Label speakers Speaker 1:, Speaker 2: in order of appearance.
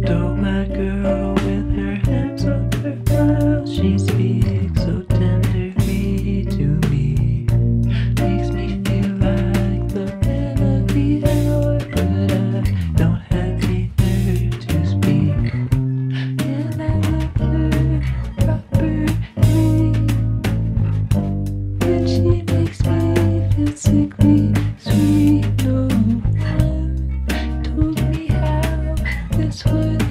Speaker 1: Doe-eyed girl with her hands on her brow, she speaks so tenderly to me. Makes me feel like the man of the hour, but I don't have the nerve to speak. And I love her properly, and she makes me feel sickly sweet. No one told me how this would